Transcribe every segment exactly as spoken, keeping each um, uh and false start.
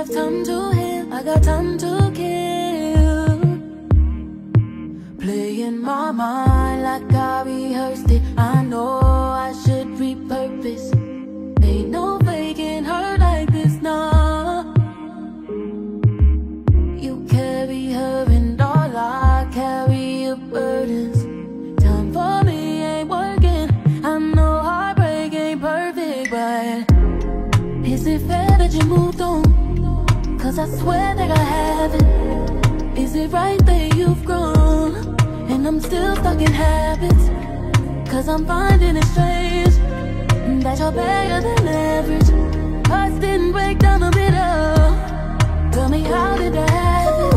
have time to heal, I got time to kill. Playing my mind like I rehearsed it. I know I should repurpose. Ain't no faking her like this, nah. You carry her and all I carry your burdens. Time for me ain't working. I know heartbreak ain't perfect, but is it fair that you moved on? Cause I swear that I haven't. Is it right that you've grown and I'm still stuck in habits? Cause I'm finding it strange that you're better than average. Hearts didn't break down the middle. Tell me, how did that happen?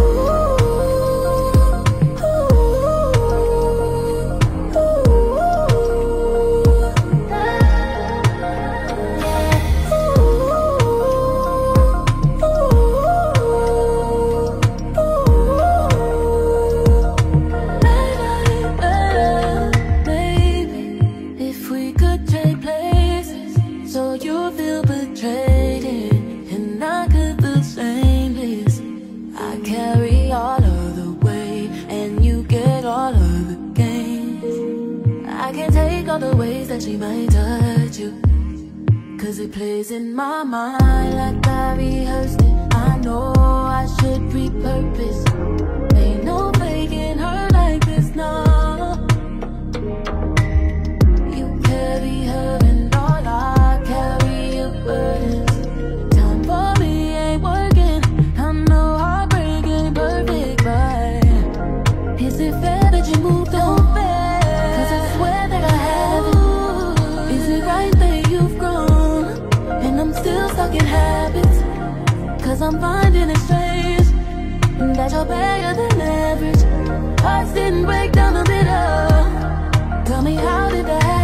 The ways that she might touch you, cause it plays in my mind like I rehearsed it. I know I should repurpose. Ain't no faking her like this, nah. You carry her and all I carry your burdens. Time for me ain't working. I know heartbreak ain't perfect, but is it fair that you moved on? Cause I swear that I haven't. Is it right that you've grown and I'm still stuck in habits? Cause I'm finding it strange that you're better than average. Hearts didn't break down the middle. Tell me, how did that happen?